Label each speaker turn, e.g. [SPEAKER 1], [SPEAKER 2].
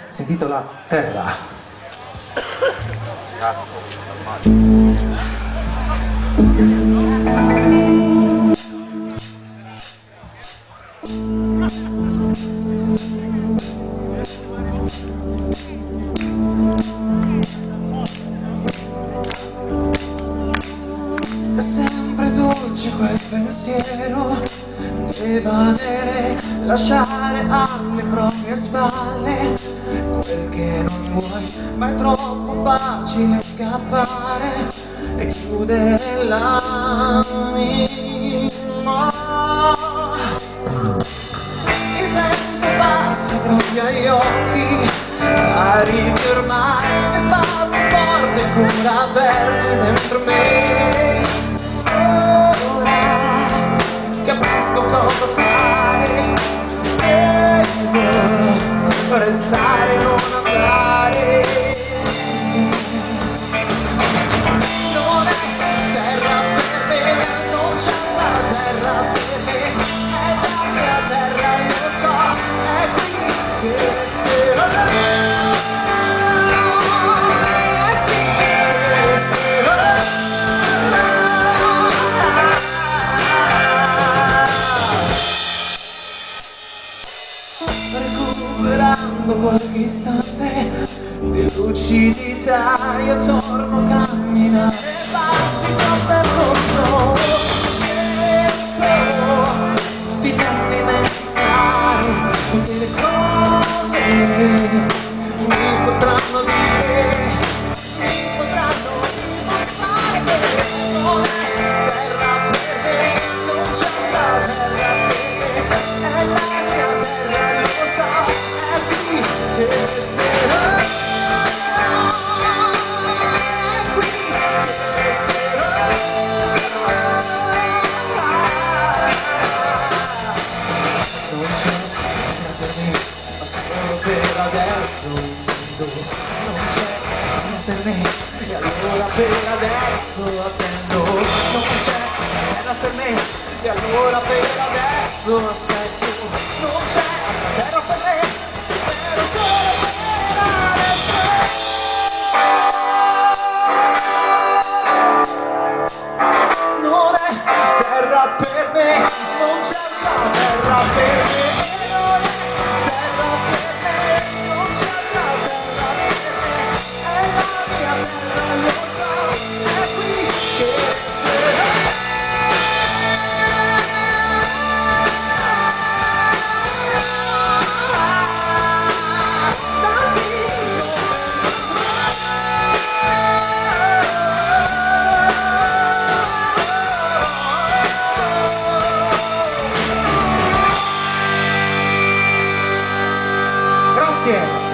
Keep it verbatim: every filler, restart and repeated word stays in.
[SPEAKER 1] si intitola Terra.
[SPEAKER 2] È sempre dolce quel pensiero di evadere, lasciare alle proprie spalle quel che non vuoi, ma è troppo facile scappare e chiudere l'anima. Il tempo passa, abbronzia gli occhi, arrivi ormai e sbalzi forte ancora aperte dentro me. Ora capisco cosa fare, devo restare e non andare. Non è terra per me, non c'è la terra per me, è la mia terra, lo so, è qui che resterò. Recuperando qualche istante di lucidità, io torno a camminare passi col percorso. Cerco di non dimenticare tutte le cose mi potranno dire, mi potranno dimostrare che non è terra per me, non c'è la terra per me, è la mia terra, lo so, è qui che resterò, è qui che resterò. Non c'è terra per me, ma solo per adesso non c'è terra per me, e allora per adesso attendo. Non c'è terra per me, e allora per adesso aspetto. Non c'è terra per me, però solo per adesso. Non è terra per me, non c'è la terra per me, e non è terra per me, non c'è la terra per me, è la mia terra, lo so, è qui che resterò.
[SPEAKER 1] Grazie!